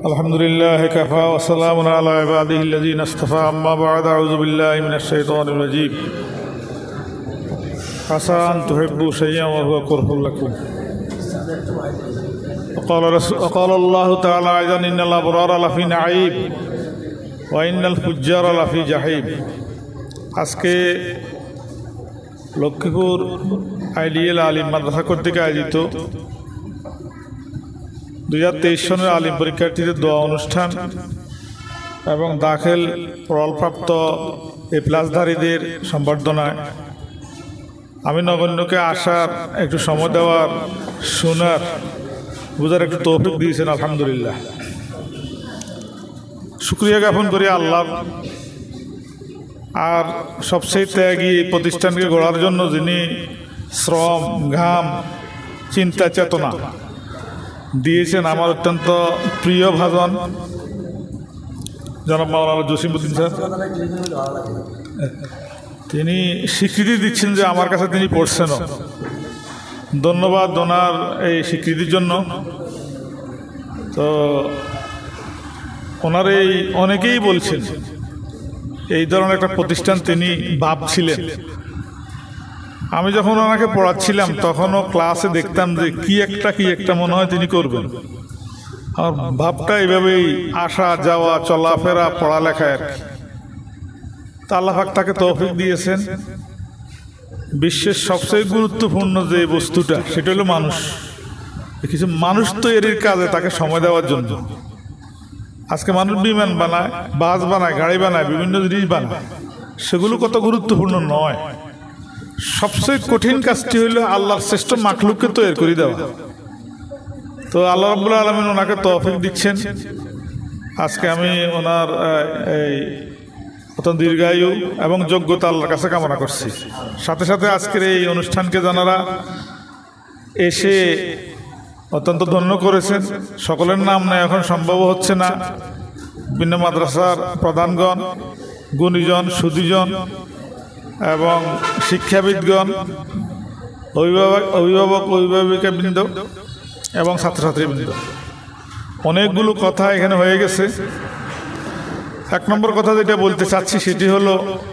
الحمد لله كفى وسلام على عباده الذين اصطفى أما بعد أعوذ بالله من الشيطان الرجيم عسى أن تحبوا شيئا وهو كره لكم وقال الله تعالى أيضا إن الأبرار لفي نعيم وإن الفجار لفي جحيم আজকে লক্ষ্মীপুর আইডিয়াল আলিম মাদ্রাসা কর্তৃক আয়োজিত 2023 সনের আলিম পরীক্ষার্থীদের দোয়া অনুষ্ঠান এবং দাখিল ফলপ্রাপ্ত A+ধারীদের সম্বর্ধনায় আমি নগণ্যকে আসার একটু সময় দেওয়ার শোনার বোঝার একটু তৌফিক দিয়েছেন। আলহামদুলিল্লাহ, শুকরিয়া জ্ঞাপন করি আল্লাহর। আর সবচেয়ে ত্যাগী এই প্রতিষ্ঠানকে গড়ার জন্য যিনি শ্রম, ঘাম, চিন্তা, চেতনা দিয়েছেন, আমার অত্যন্ত প্রিয় ভাজন জনাব মাওলানা জসিমউদ্দিন স্যার। তিনি স্বীকৃতি দিচ্ছেন যে আমার কাছে তিনি পড়ছেনও। ধন্যবাদ ওনার এই স্বীকৃতির জন্য। তো ওনার এই অনেকেই বলছেন এই ধরনের একটা প্রতিষ্ঠান তিনি ভাবছিলেন। আমি যখন ওনাকে পড়াচ্ছিলাম তখনও ক্লাসে দেখতাম যে কি একটা মনে হয় তিনি করবেন। আর ভাবটা এইভাবেই আসা যাওয়া, চলাফেরা, পড়ালেখা আর কি। তা আল্লাহ পাক তাকে তৌফিক দিয়েছেন। বিশ্বের সবচেয়ে গুরুত্বপূর্ণ যে বস্তুটা সেটা হলো মানুষ। কিছু মানুষ তৈরির কাজে তাকে সময় দেওয়ার জন্য। আজকে মানুষ বিমান বানায়, বাস বানায়, গাড়ি বানায়, বিভিন্ন জিনিস বানায়, সেগুলো কত গুরুত্বপূর্ণ নয়। সবচেয়ে কঠিন কাজটি হইল আল্লাহর শ্রেষ্ঠ মাখলুককে তৈরি করে দেওয়া। তো আল্লাহ রাব্বুল আলামিন ওনাকে তৌফিক দিচ্ছেন। আজকে আমি ওনার এই অত্যন্ত দীর্ঘায়ু এবং যোগ্যতা আল্লাহর কাছে কামনা করছি। সাথে সাথে আজকের এই অনুষ্ঠানকে যারা এসে অত্যন্ত ধন্য করেছেন, সকলের নাম নেই এখন সম্ভব হচ্ছে না। বিভিন্ন মাদ্রাসার প্রধানগণ, গুণীজন, সুধীজন এবং শিক্ষাবিদগণ, অভিভাবকবৃন্দ এবং ছাত্রছাত্রীবৃন্দ, অনেকগুলো কথা এখানে হয়ে গেছে। এক নম্বর কথা যেটা বলতে চাচ্ছি সেটি হলো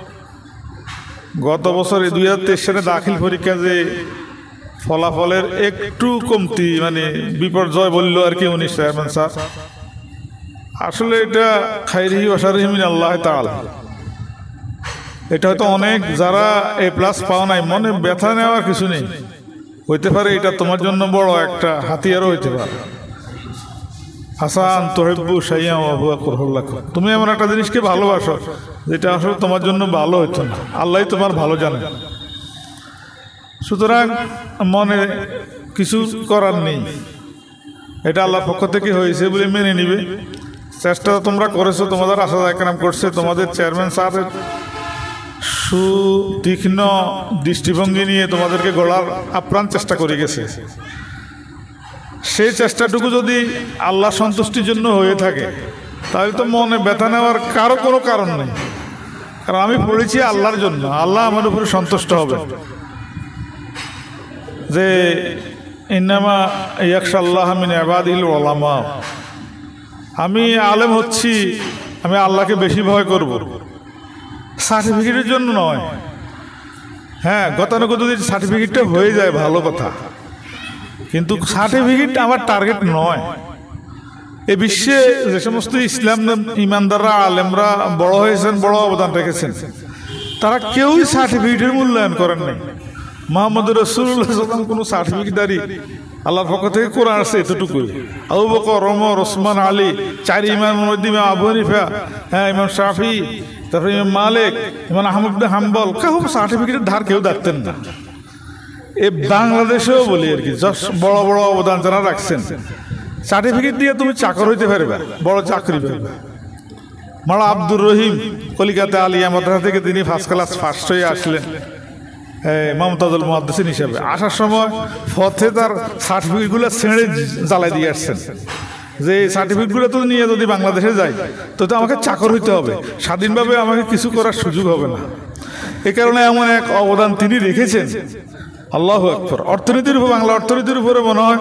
গত বছর 2023 সালে দাখিল পরীক্ষা যে ফলাফলের একটু কমতি, মানে বিপর্যয় বলল আর কি উনি চেয়ারম্যান স্যার। আসলে এটা খাইরিহি ওয়া শাররিহি মিন আল্লাহ তাআলা। এটা হয়তো অনেক যারা A+ পাও নাই, মনে ব্যথা নেওয়ার কিছু নেই। হইতে পারে এটা তোমার জন্য বড় একটা হাতিয়ারও হইতে পারে। হাসান তুহিব্বু শাইআন ওয়া হুয়া কুরহুল লাকুম। তুমি এমন একটা জিনিসকে ভালোবাসো যেটা আসলে তোমার জন্য ভালো হইতো না, আল্লাহই তোমার ভালো জানেন। সুতরাং মনে কিছু করার নেই, এটা আল্লাহর পক্ষ থেকে হয়েছে বলে মেনে নিবে। চেষ্টা তোমরা করেছো, তোমাদের আশা একরাম করছে, তোমাদের চেয়ারম্যান স্যারের সুতীক্ষ্ণ দৃষ্টিভঙ্গি নিয়ে তোমাদেরকে গড়ার আপ্রাণ চেষ্টা করে গেছে। সেই চেষ্টাটুকু যদি আল্লাহ সন্তুষ্টির জন্য হয়ে থাকে তাহলে তো মনে ব্যথা নেওয়ার কোনো কারণ নেই। কারণ আমি পড়েছি আল্লাহর জন্য, আল্লাহ আমার উপরে সন্তুষ্ট হবে। যে ইন্নামা ইয়াখশাল্লাহ মিন ইবাদিল উলামা, আমি আলেম হচ্ছি, আমি আল্লাহকে বেশি ভয় করব, সার্টিফিকেটের জন্য নয়। হ্যাঁ, গতানুগতিক সার্টিফিকেটটা হয়ে যায় ভালো কথা, কিন্তু সার্টিফিকেট আমার টার্গেট নয়। এ বিশ্বে যে সমস্ত ইসলাম ইমানদাররা, আলেমরা বড় হয়েছেন, বড় অবদান রেখেছেন, তারা কেউই সার্টিফিকেটের মূল্যায়ন করেন নাই। মুহাম্মদ রাসূলুল্লাহ সাল্লাল্লাহু আলাইহি ওয়াসাল্লাম কোনো সার্টিফিকেটদারি আল্লাহর পক্ষ থেকে কোরআন আছে এতটুকুই। আবু বকর, ওমর, ওসমান, আলী, চার ইমাম, ইমাম আবু হানিফা, হ্যাঁ ইমাম শাফি, তারপরে ইমাম মালিক, ইমাম আহমদ ইবনে হাম্বল, কেউ সার্টিফিকেটের ধার কেউ দেখতেন না। এ বাংলাদেশেও বলি আর কি, বড় বড় অবদান যারা রাখছেন, সার্টিফিকেট দিয়ে তুমি চাকর হইতে পারবে, বড় চাকরি পারবে। মাওলানা আব্দুর রহিম কলিকাতা আলিয়া মাদ্রাসা থেকে তিনি ফার্স্ট হয়ে আসলেন মমতাজুল মুহাদ্দিসিন হিসাবে। আসার সময় পথে তার সার্টিফিকেটগুলো ছেড়ে জ্বালাই দিয়ে আসছেন যে সার্টিফিকেটগুলো তো নিয়ে যদি বাংলাদেশে যাই তো আমাকে চাকর হইতে হবে, স্বাধীনভাবে আমাকে কিছু করার সুযোগ হবে না। এ কারণে এমন এক অবদান তিনি রেখেছেন। আল্লাহু আকবার। অর্থনীতির উপর, বাংলা অর্থনীতির উপরে মনে হয়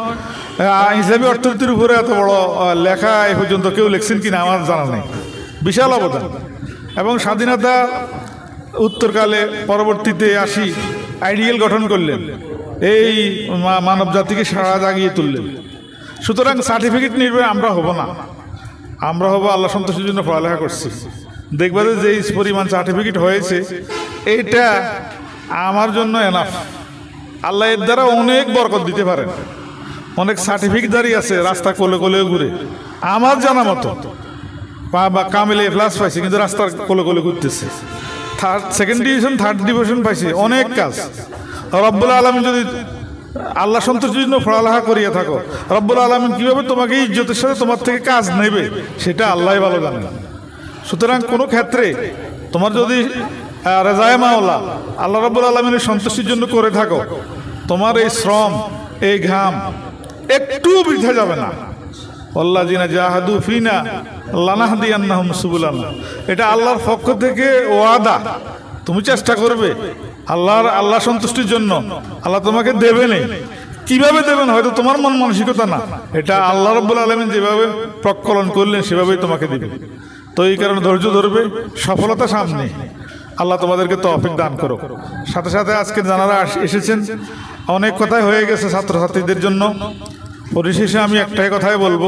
হিসাবি অর্থনীতির উপরে এত বড় লেখা এ পর্যন্ত কেউ লিখছেন কিনা আমার জানা নেই। বিশাল অবদান। এবং স্বাধীনতা উত্তরকালে পরবর্তীতে আসি আইডিয়াল গঠন করলেন, এই মানব জাতিকে সারা জাগিয়ে তুললেন। সুতরাং সার্টিফিকেট নির্ভর আমরা হব না, আমরা হব আল্লাহ সন্তোষের জন্য পড়ালেখা করছি। দেখবে যে এই পরিমাণ সার্টিফিকেট হয়েছে এইটা আমার জন্য এনাফ। আল্লাহ এর দ্বারা অনেক বরকত দিতে পারেন। অনেক সার্টিফিকেটদারি আছে রাস্তা কোলে কোলেও ঘুরে, আমার জানা মতো বা কামিলে প্লাস পাইছে কিন্তু রাস্তার কোলে কোলে ঘুরতেছে, সেকেন্ড ডিভিশন থার্ড ডিভিশন পাইছে, অনেক কাজ। রব্বুল আলামিন যদি আল্লাহ সন্তোষের জন্য পড়ালেখা করিয়ে থাকো, রব্বুল আলামিন কীভাবে তোমাকে ইজ্জতের সাথে তোমার থেকে কাজ নেবে সেটা আল্লাহ ভালো জানেন। সুতরাং কোনো ক্ষেত্রে তোমার যদি রেজায়ে মাওলা আল্লাহ রব্বুল আলামিনের সন্তুষ্টির জন্য করে থাকো, তোমার এই শ্রম এই ঘাম একটু বৃথা যাবে না। আল্লাযিনা জাহাদু ফিনা লানাহদিয়ান্নাহুম সুবুলানা, এটা আল্লাহর পক্ষ থেকে ওয়াদা। তুমি চেষ্টা করবে আল্লাহ সন্তুষ্টির জন্য, আল্লাহ তোমাকে দেবেনই। কিভাবে দেবেন হয়তো তোমার মন মানসিকতা না, এটা আল্লাহ রাব্বুল আলামিন যেভাবে প্রকলন করলেন সেভাবেই তোমাকে দিবে। তো এই কারণে ধৈর্য ধরবে, সফলতা সামনে। আল্লাহ তোমাদেরকে তৌফিক দান করো। সাথে সাথে আজকে যারা এসেছেন অনেক কথাই হয়ে গেছে ছাত্রছাত্রীদের জন্য। পরিশেষে আমি একটাই কথাই বলবো,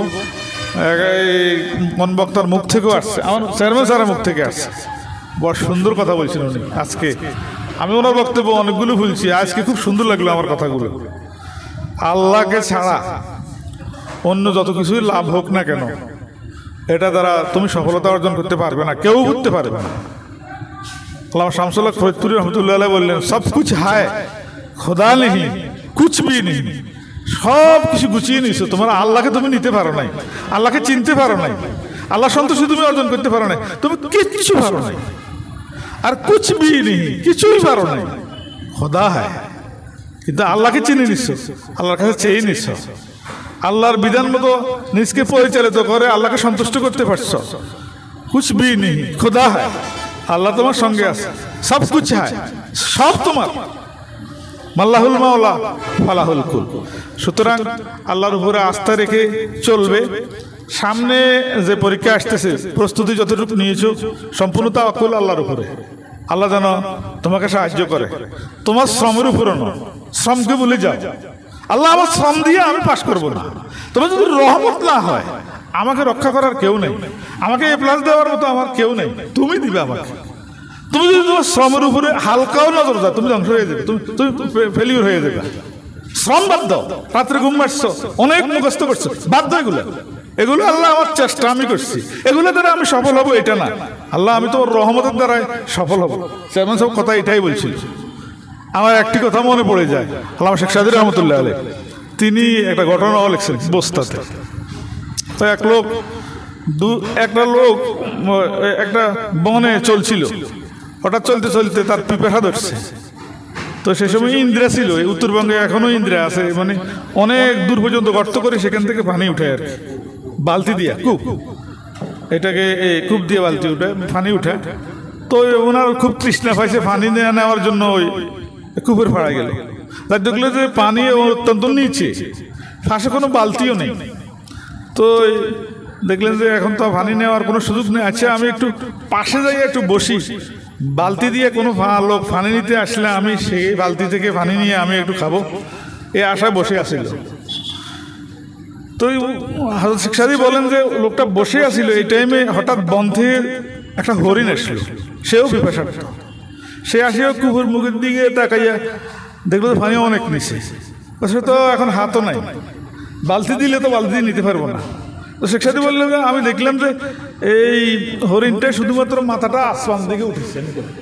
মন বক্তার মুখ থেকেও আসছে, আমার চেয়ারম্যান স্যারের মুখ থেকে আসছে, বড় সুন্দর কথা বলছেন উনি আজকে। আমি ওনার বক্তব্য অনেকগুলো ভুলছি, আজকে খুব সুন্দর লাগলো আমার কথাগুলো। আল্লাহকে ছাড়া অন্য যত কিছুই লাভ হোক না কেন, এটা দ্বারা তুমি সফলতা অর্জন করতে পারবে না, কেউ করতে পারবে না। আল্লামা শামসুল হক ফরিদপুরি রহমতুল্লাহ আলাইহি বললেন, সব কুছ হায় খোদা নেই কুছ ভি নেই। সব কিছু গুছিয়ে নিছো, তোমার আল্লাহকে তুমি নিতে পারো নাই, আল্লাহকে চিনতে পারো নাই, আল্লাহ সন্তোষী তুমি অর্জন করতে পারো নাই, তুমি কিচ্ছু পারো নাই। আর কুছ ভি নেই, কিছুই পারো নাই, খোদা হায়। কিন্তু আল্লাহকে চিনে নিচ্ছ, আল্লাহর কাছে চেয়ে নিচ্ছ, আল্লাহর বিধান মতো নিজকে পরিচালিত করে আল্লাহকে সন্তুষ্ট করতে পারছো। কুছ ভি নেই খোদা হায়, আল্লাহ তোমার সঙ্গে আছে, সব কুছ হায়, সব তোমার। মাল্লাহুল মাওলা ফালাহুল কুল। সুতরাং আল্লাহর উপরে আস্থা রেখে চলবে। সামনে যে পরীক্ষা আসতেছে প্রস্তুতি যতটুকু নিয়েছো সম্পূর্ণ তাওয়াক্কুল আল্লাহর উপরে। আল্লাহ যেন তোমাকে সাহায্য করে, তোমার শ্রমের উপরে নয়। শ্রমকে ভুলে যাও, আল্লাহ আমার শ্রম দিয়ে আমি পাশ করবো না। তোমার যদি রহমত না হয়, আমাকে রক্ষা করার কেউ নেই, আমাকে এ প্লাস দেওয়ার মতো আমার কেউ নেই, তুমি দিবে আমাকে। তুমি যদি তোমার শ্রমের উপরে হালকাও নজর দাও, তুমি ধ্বংস হয়ে যাবে, তুমি ফেলিউর হয়ে যাবে। শ্রম বাদ দাও, রাত্রে ঘুম মারছো, অনেক মুখস্থ করছো, বাদ দাও এগুলো। আল্লাহ আমার চেষ্টা আমি করছি, এগুলো দ্বারা আমি সফল হবো এটা না। আল্লাহ আমি তোমার রহমতের দ্বারাই সফল হবো। চেয়ারম্যান সব কথা এটাই বলছিল। আমার একটি কথা মনে পড়ে যায়, আল্লামা শেখ সাদী রহমতুল্লাহ আলাইহি তিনি একটা ঘটনাও লিখছেন বস্তাতে। তো একটা লোক একটা বনে চলছিল, হঠাৎ চলতে চলতে তার পিপাসা ধরছে। তো সে সময় ইন্দ্রা ছিল, উত্তরবঙ্গে এখনো ইন্দ্রা আছে, মানে অনেক দূর পর্যন্ত গর্ত করে সেখান থেকে পানি উঠে আর কি, বালতি দিয়া কূপ, এটাকে কূপ দিয়ে বালতি উঠে পানি উঠে। তো ওনার খুব তৃষ্ণা পাইছে, পানি নেওয়ার জন্য ওই কূপের ফাড়া গেল। তাই দেখলো যে পানি অত্যন্ত নিচে, পাশে কোনো বালতিও নেই। তো দেখলেন যে এখন তো পানি নেওয়ার কোনো সুযোগ নেই, আচ্ছা আমি একটু পাশে যাই একটু বসি, বালতি দিয়ে কোনো লোক পানি নিতে আসলে আমি সেই বালতি থেকে পানি নিয়ে আমি একটু খাবো, এই আশায় বসে আসিল। তো হযরত শেখ সাদী বলেন যে লোকটা বসে আসিল, এই টাইমে হঠাৎ বন থেকে একটা হরিণ আসলো, সেও পিপাসার্থ। সে আসিও কুকুর মুখের দিকে তাকাইয়া দেখলো যে পানি অনেক নিচে, সে তো এখন হাতও নাই, বালতি দিলে তো বালতি নিতে পারবো না। তো শেখ সাদী বললেন যে আমি দেখলাম যে এই হরিণটা শুধুমাত্র মাথাটা আসমান দিকে উঠেছে,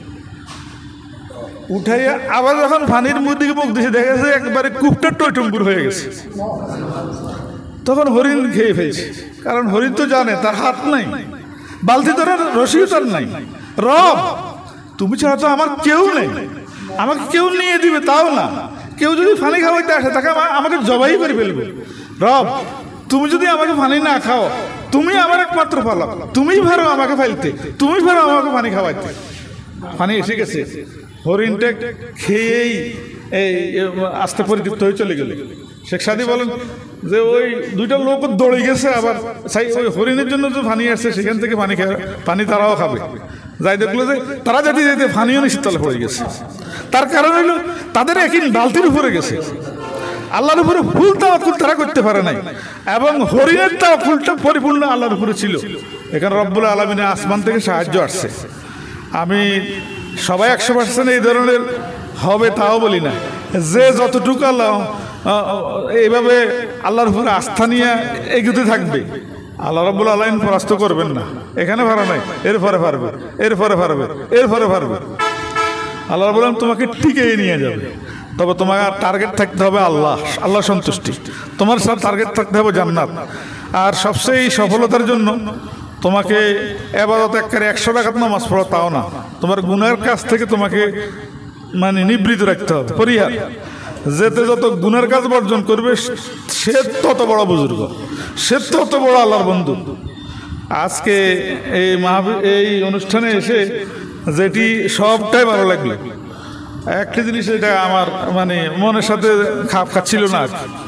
উঠাইয়া আবার যখন পানির মুখ দিকে মুখ দিয়েছে দেখা যাচ্ছে একবারে কূপটা টইটুম্বুর হয়ে গেছে। তখন হরিণ খেয়ে ফেলছে, কারণ হরিণ তো জানে তার হাত নাই, বালতি ধরার রশিও তার নাই। রব তুমি ছাড়া তো আমার কেউ নেই, আমাকে কেউ নিয়ে দিবে তাও না, কেউ যদি পানি খাওয়াইতে আসে তাকে আমাকে জবাই করে ফেলবে। রব তুমি যদি আমাকে পানি না খাও, তুমি আমার একমাত্র পালক, তুমি ভারো আমাকে ফেলতে, তুমি ভারো আমাকে পানি খাওয়াইতে। পানি এসে গেছে, হরিণটা খেয়েই এই আস্তে পরিতৃপ্ত হয়ে চলে গেল। শেখ সাদি বলেন যে ওই দুইটা লোক দৌড়ে গেছে, আবার ওই হরিণের জন্য যে পানি আসছে সেখান থেকে পানি তারাও খাবে। যাই দেখলো যে তারা যেতে যেতে পানিও নিষেধ তলে পড়ে গেছে। তার কারণ হইল তাদের একই বালতির উপরে গেছে, আল্লাহর উপরে ফুল তাওয়াক্কুল তারা করতে পারে নাই, এবং হরিণের তাওয়াক্কুলটা পরিপূর্ণ আল্লাহর উপরে ছিল। এখানে রব্বুল আলামিনের আসমান থেকে সাহায্য আসছে। আমি সবাই 100% এই ধরনের হবে তাও বলি না, যে যতটুকু আল্লাহ এইভাবে আল্লাহর উপরে আস্থা নিয়ে এগোতে থাকবে, আল্লাহ রাব্বুল আলামিন পরাস্ত করবেন না। এখানে পারা নাই, এরপরে পারবে, এরপরে পারবে, এরপরে পারবে। আল্লাহ রাব্বুল আলামিন তোমাকে টিকিয়ে নিয়ে যাবে। তবে তোমার টার্গেট থাকতে হবে আল্লাহ সন্তুষ্টি, তোমার টার্গেট থাকতে হবে জান্নাত। আর সবচেয়ে সফলতার জন্য তোমাকে ইবাদত একবারে 100 রাকাত নামাজ পড়া তাও না, তোমার গুনাহের কাছ থেকে তোমাকে মানে নিবৃত রাখতে হবে, পরিহার। যেতে যত গুনার কাজ বর্জন করবে সে তত বড় বুজুর্গ, সে তত বড় আল্লাহর বন্ধু। আজকে এই অনুষ্ঠানে এসে যেটি সবটাই ভালো লাগলো, একটা জিনিস এটা আমার মানে মনের সাথে খাপ খাচ্ছিল না।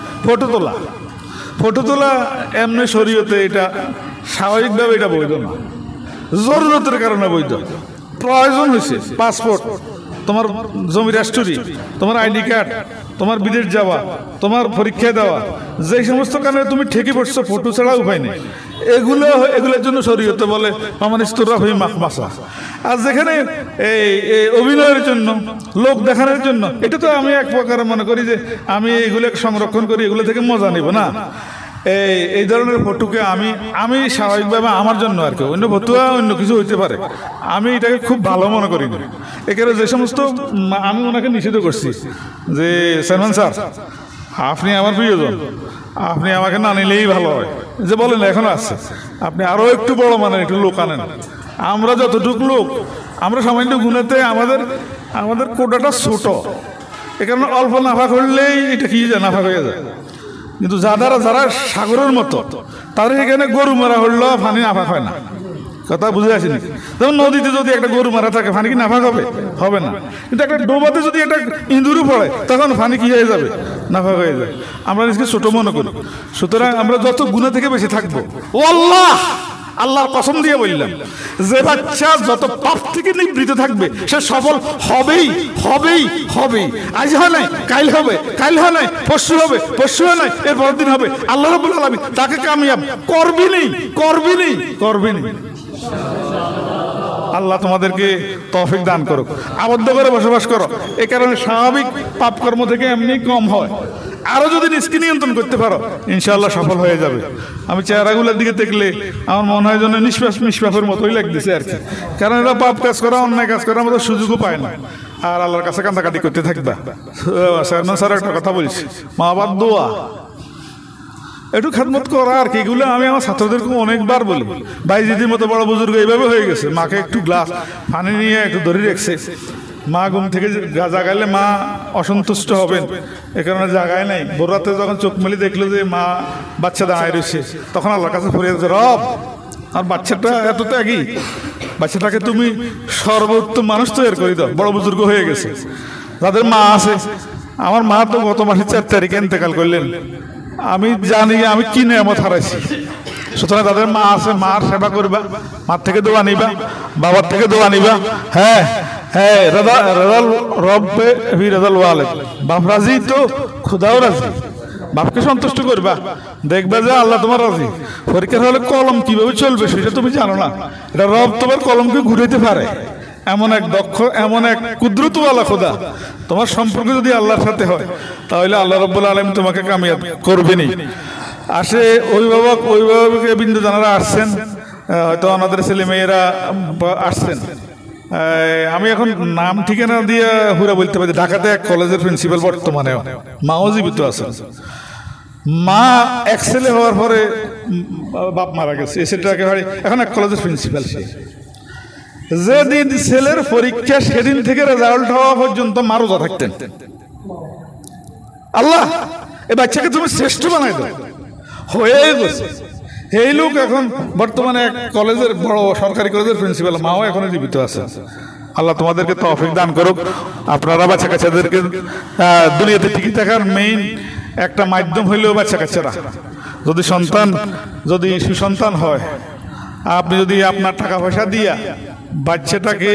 ফটো তোলা এমনি শরীয়তে এটা স্বাভাবিকভাবে এটা বৈধ না, জরুরতের কারণে বৈধ। প্রয়োজন হয়েছে পাসপোর্ট, তোমার জমি রেস্টুরি, তোমার আইডি কার্ড, তোমার বিদেশ যাওয়া, তোমার পরীক্ষা দেওয়া, যে সমস্ত কারণে তুমি ঠেকে পড়ছো, ফটো ছাড়া উপায় নেই। এগুলোর জন্য শরীয়তে বলে মাসা। আর যেখানে এই অভিনয়ের জন্য, লোক দেখানোর জন্য, এটা তো আমি এক প্রকার মনে করি যে আমি এগুলো সংরক্ষণ করি, এগুলো থেকে মজা নিব না। এই ধরনের ফটোকে আমি স্বাভাবিকভাবে আমার জন্য আর কি, অন্য ফটোয়া অন্য কিছু হইতে পারে, আমি এটাকে খুব ভালো মনে করি না। এখানে যে সমস্ত আমি ওনাকে নিষেধ করছি যে সালমান স্যার আপনি আমার প্রিয়জন, আপনি আমাকে না নিলেই ভালো হয়, যে বলেন এখন আছে, আপনি আরও একটু বড় মানের একটু লোক আনেন। আমরা যতটুকু লোক, আমরা সামান্য গুণাতে আমাদের কোটাটা ছোট, এ কারণে অল্প নাফা করলেই এটা কি যায়, নাফা হয়ে যায়। কিন্তু যারা সাগরের মতো, তাদের এখানে গরু মারা হলো পানি নাফাক হয় না। কথা বুঝে আসেনি? যেমন নদীতে যদি একটা গরু মারা থাকে পানি কি নাফাক হবে না। কিন্তু একটা ডোবাতে যদি একটা ইঁদুরও পড়ে তখন পানি কি হয়ে যাবে, নাফাক হয়ে যায়। আমরা নিজেকে ছোট মনে করি। সুতরাং আমরা যত গুনাহ থেকে বেঁচে থাকবো, ও আল্লাহর কসম দিয়ে বললাম, যে বাচ্চা যত পাপ থেকে নিবৃত থাকবে সে সফল হবেই হবেই হবেই। আজ হয় নাই কাল হবে, কাল হয় নাই পরশু হবে, পরশু হয় নাই এর পরের দিন হবে। আল্লাহ রাব্বুল আলামিন তাকে কামিয়াব করবেনই। আল্লাহ তোমাদেরকে তৌফিক দান করুক, আবদ্ধ করে বসবাস করো। এই কারণে স্বাভাবিক পাপ কর্ম থেকে এমনি কম হয়। আরো যদি নিজকে নিয়ন্ত্রণ করতে পারো ইনশাআল্লাহ সফল হয়ে যাবে। আমি চেহারাগুলোর দিকে দেখলে আমার মনে হয় যেন নিষ্পাপের মতোই লাগতেছে আর কি। কারণ এরা পাপ কাজ করা, অন্যায় কাজ করার মতো সুযোগও পায় না, আর আল্লাহর কাছে কান্দাকাটি করতে থাকবা। স্যার একটা কথা বলছি, মা বাবার দোয়া একটু খেদমত করা আর কি। এগুলো আমি আমার ছাত্রদেরকে অনেকবার বলি। বাইজিদের মতো বড় বুজুর্গ এইভাবে হয়ে গেছে, মাকে একটু গ্লাস পানি নিয়ে একটু ধরে রেখেছে। মা ঘুম থেকে জাগাইলে মা অসন্তুষ্ট হবেন, এ কারণে জাগায় নাই। ভোর রাতে যখন চোখ মেলে দেখলো যে মা বাচ্চা দাঁড়ায় রয়েছে, তখন আল্লাহর কাছে ফরিয়াদ, রব আর বাচ্চাটা এত ত্যাগী, বাচ্চাটাকে তুমি সর্বোত্তম মানুষ তৈরি করে দাও। বড় বুজুর্গ হয়ে গেছে, যাদের মা আছে। আমার মা তো গত মাসের 4 তারিখে ইন্তেকাল করলেন। আমি জানি আমি কি নেয়ামত হারাইছি। সুতরাং তাদের মা আছে, মার সেবা করবা, মার থেকে দোয়া নিবা, বাবার থেকে দোয়া নিবা। হ্যাঁ, বাপ রাজি তো খুদাও রাজি। বাপকে সন্তুষ্ট করবা, দেখবা যে আল্লাহ তোমার রাজি। পরীক্ষার হলে কলম কিভাবে চলবে সেটা তুমি জানো না, এটা রব তোমার কলমকে ঘুরাইতে পারে। এমন এক দক্ষ, এমন এক কুদরতওয়ালা খোদা। তোমার সম্পর্ক যদি আল্লাহর সাথে হয় তাহলে আল্লাহ রাব্বুল আলামিন তোমাকে কামিয়াব করবেনই। আসে অভিভাবক বিন্দু জানারা আসছেন, হয়তো আমাদের ছেলে মেয়েরা আসছেন। আমি এখন নাম ঠিকানা দিয়ে হুরা বলতে পারি, ঢাকাতে এক কলেজের প্রিন্সিপাল বর্তমানেও, মাও জীবিত আছেন। মা এক ছেলে হওয়ার পরে বাপ মারা গেছে, এই ছেলেটাকে এখন এক কলেজের প্রিন্সিপাল। সে যেদিন ছেলের পরীক্ষা সেদিন থেকে রেজাল্ট হওয়া পর্যন্ত মা রোজা থাকতেন। আল্লাহ এই বাচ্চাকে তুমি শ্রেষ্ঠ বানাই দাও, হয়ে গেছে। এই লোক এখন বর্তমানে এক কলেজের, বড় সরকারি কলেজের প্রিন্সিপাল, মাও এখনো জীবিত আছে। আল্লাহ তোমাদেরকে তৌফিক দান করুক। আপনারা বাচ্চা কাচ্চাদেরকে দুনিয়াতে টিকে থাকার মেইন একটা মাধ্যম হইলেও বাচ্চা কাচ্চারা যদি সুসন্তান হয়, আপনি যদি আপনার টাকা পয়সা দিয়া বাচ্চাটাকে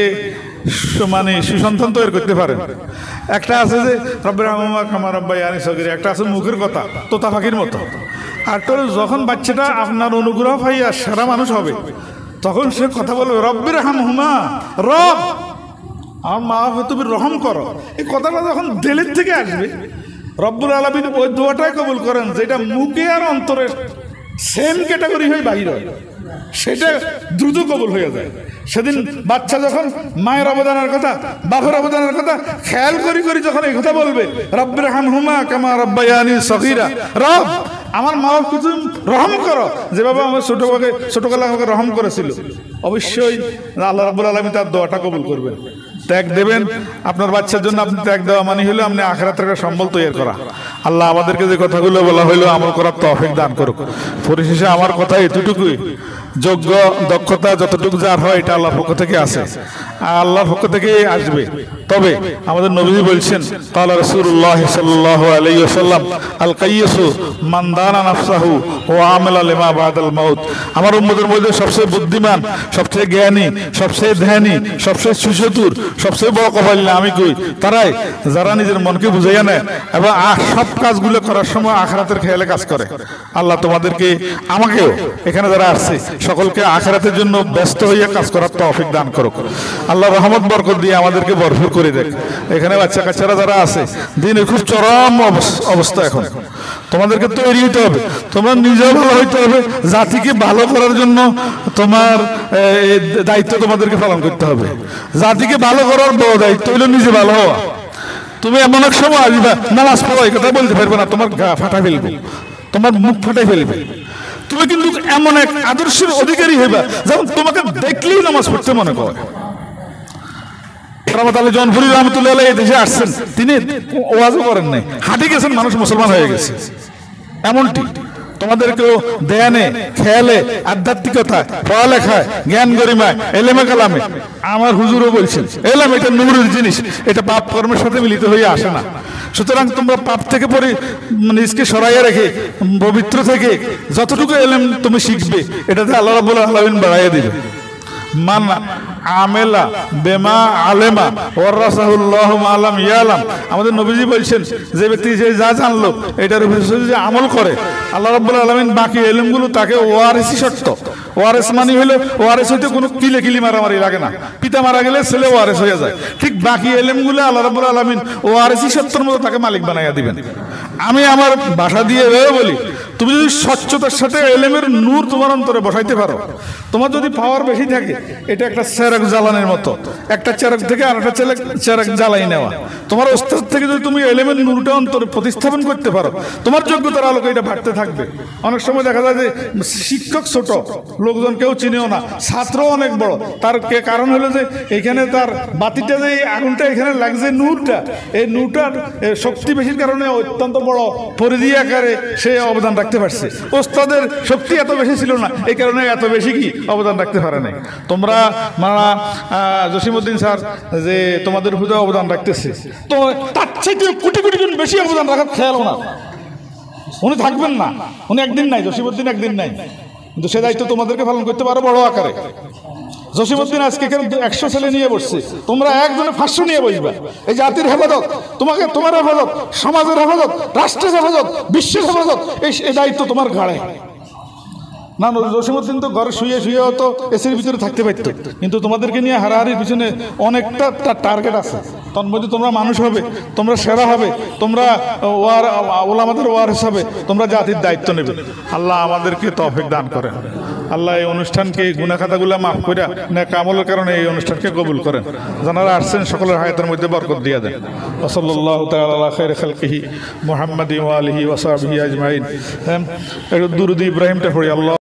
মানে সুসন্তান তৈরি করতে পারেন। একটা আছে যে রব্বির হামহুমা কামা রাব্বায়ানি সগীরা, একটা আছে মুখের কথা তোতা পাখির মতো। আর তোর যখন বাচ্চাটা আপনার অনুগ্রহ পাইয়া সারা মানুষ হবে, তখন সে কথা বলবে রব্বির হামহুমা, রব আমার মা বাবা তুমি রহম করো। এই কথাটা যখন দিলের থেকে আসবে, রব্বুল আলামিন ওই দোয়াটাই কবুল করেন যেটা মুখে আর অন্তরে সেম ক্যাটাগরি হয়ে বাহির হয়, সেটা দ্রুত কবুল হয়ে যায়। সেদিন বাচ্চা যখন মায়ের অবদানের কথা, বাপের অবদানের কথা খেয়াল করি যখন এই কথা বলবে, রব্বির হামহুমা কামা রাব্বায়ানি সগীরা, রব আমার মা বাবাকে তুমি রহম করো যেভাবে আমার ছোটবেলা আমাকে রহম করেছিল, অবশ্যই আল্লাহ রাব্বুল আলামিন তার দোয়াটা কবুল করবেন। ত্যাগ দেবেন আপনার বাচ্চার জন্য, আপনি ত্যাগ দেওয়া মানে হলো আপনি আখিরাতের একটা সম্বল তৈরি করা। আল্লাহ আমাদেরকে যে কথাগুলো বলা হইলো আমল করার তৌফিক দান করুক। পরিশেষে আমার কথা এতটুকুই, যোগ্য দক্ষতা যতটুকু যার হয় এটা আল্লাহর পক্ষ থেকে আসে, আল্লাহর পক্ষ থেকে আসবে। তবে আমাদের নবীজি বলছেন ক্বালা রাসূলুল্লাহ সাল্লাল্লাহু আলাইহি ওয়াসাল্লাম আল কাইয়্যিসু মান দানা নাফসাহু ওয়া আমালা লিমা বাদাল মাউত। আমার উম্মতের মধ্যে সবচেয়ে বুদ্ধিমান, সবচেয়ে জ্ঞানী, সবচেয়ে ধ্যানী, সবচেয়ে সুচতুর, সবচেয়ে বড় কপালী আমি কই তারাই যারা নিজের মনকে বুঝাইয়া নেয় এবং সব কাজগুলো করার সময় আখিরাতের খেয়ালে কাজ করে। আল্লাহ তোমাদেরকে আমাকেও এখানে যারা আসছে সকলকে আখিরাতের জন্য ব্যস্ত হইয়া কাজ করার তৌফিক দান করুক। আল্লাহ রহমত বরকত দিয়ে আমাদেরকে ভরপুর করে দেখ। এখানে বাচ্চা কাচ্চারা যারা আছে দিনের খুব চরম অবস্থা, এখন তোমাদেরকে তৈরি হইতে হবে, তোমরা নিজেও ভালো হইতে হবে, জাতিকে ভালো করার জন্য তোমার দায়িত্ব তোমাদেরকে পালন করতে হবে। জাতিকে ভালো করার বড় দায়িত্ব হইল নিজে ভালো হওয়া। তুমি এমন এক সময় আসবা নামাজ পড়ো এই কথা বলতে পারবে না, তোমার গা ফাটা ফেলবে, তোমার মুখ ফাটাই ফেলবে। তুমি কিন্তু এমন এক আদর্শের অধিকারী হইবা যেমন তোমাকে দেখলেই নামাজ পড়তে মনে করে। জনপুরি রহমতুল্লাহ এই দেশে আসছেন, তিনি ওয়াজও করেন নাই, হাঁটে গেছেন, মানুষ মুসলমান হয়ে গেছে। এমনটি তোমাদেরকেও ধ্যানে, খেয়ালে, আধ্যাত্মিকতা, পড়ালেখায়, জ্ঞান গরিমায়, এলেমে কালামে, আমার হুজুরও বলছেন এলেম এটা নূরের জিনিস, এটা পাপ কর্মের সাথে মিলিত হয়ে আসে না। সুতরাং তোমরা পাপ থেকে নিজকে সরাইয়া রেখে পবিত্র থেকে যতটুকু এলেম তুমি শিখবে এটাতে আল্লাহ রাব্বুল আলামিন বাড়াইয়া দিবে। মান আমেলা বেমা আলেমা ওয়ারাসাহুল্লাহু মা লাম ইয়ালাম। আমাদের নবীজি বলছেন যে ব্যক্তি যে যা জানলো এটার উপরে যদি আমল করে আল্লাহ রাব্বুল আলামিন বাকি ইলমগুলো তাকে ওয়ারিসি শর্ত। ওয়ারিস মানে হলো ওয়ারিস হইতে কোনো কিলি মারামারি লাগে না, পিতা মারা গেলে ছেলে ওয়ারিস হয়ে যায়, ঠিক বাকি ইলমগুলো আল্লাহ রাব্বুল আলামিন ওয়ারিসি শর্তের মতো তাকে মালিক বানাইয়া দিবেন। আমি আমার ভাষা দিয়ে বলি, তুমি যদি স্বচ্ছতার সাথে ইলমের নূর তোমার অন্তরে বসাইতে পারো, তোমার যদি পাওয়ার বেশি থাকে, এটা একটা চেরাগ জ্বালানোর মতো, একটা চেরাগ থেকে আরেকটা চেরাগ জ্বালাই নেওয়া। তোমার ওস্তাদ থেকে যদি তুমি ইলমের নূরটা অন্তরে প্রতিস্থাপন করতে পারো, তোমার যোগ্যতার আলোকে এটা বাড়তে থাকবে। অনেক সময় দেখা যায় যে শিক্ষক ছোট, লোকজন কেউ চিনেও না, ছাত্র অনেক বড়, তার কারণ হলো যে এখানে তার বাতিটা যে আগুনটা এখানে লাগছে, নূরটা, এই নূরটার শক্তি বেশির কারণে অত্যন্ত বড় পরিধি আকারে সে অবদান রাখতে পারছে। ওস্তাদের শক্তি এত বেশি ছিল না, এই কারণে এত বেশি কি অবদান রাখতে পারে নাই। তোমরা জসিমউদ্দিন স্যার যে তোমাদের উপরে অবদান রাখতেছে, তো তার থেকে কোটি কোটি জন বেশি অবদান রাখার খেয়াল না, উনি থাকবেন না, উনি একদিন নাই, জসিমউদ্দিন একদিন নাই, কিন্তু সে দায়িত্ব তোমাদেরকে পালন করতে পারো বড় আকারে। জসিমউদ্দিন আজকে কেন 100 ছেলে নিয়ে বসছে, তোমরা একজনে 500 নিয়ে বসবা। এই জাতির হেফাজত, তোমার হেফাজত, সমাজের হেফাজত, রাষ্ট্রের হেফাজত, বিশ্বের হেফাজত, এই দায়িত্ব তোমার ঘাড়ে। না জসিমউদ্দিন তো ঘরে শুয়ে তো এসির ভিতরে থাকতে পারত, কিন্তু তোমাদেরকে নিয়ে হারাহারির পিছনে অনেকটা টার্গেট আছে। তন্মধ্যে তোমরা মানুষ হবে, তোমরা সেরা হবে, তোমরা ওলামাদের ওয়ারিস হবে, তোমরা জাতির দায়িত্ব নেবে। আল্লাহ আমাদেরকে তৌফিক দান করেন। আল্লাহ এই অনুষ্ঠানকে গুনাহ খাতাগুলো মাফ করে নেক আমলের কারণে এই অনুষ্ঠানকে কবুল করেন। যারা আসছেন সকলের হায়াতের মধ্যে বরকত দিয়ে দেন। সাল্লাল্লাহু তাআলা আলা খায়রি খালকিহি মুহাম্মাদি ওয়া আলিহি ওয়া সাহবিহি আজমাইন। একটু দুরূদ ইব্রাহিমটা পড়ি। আল্লাহ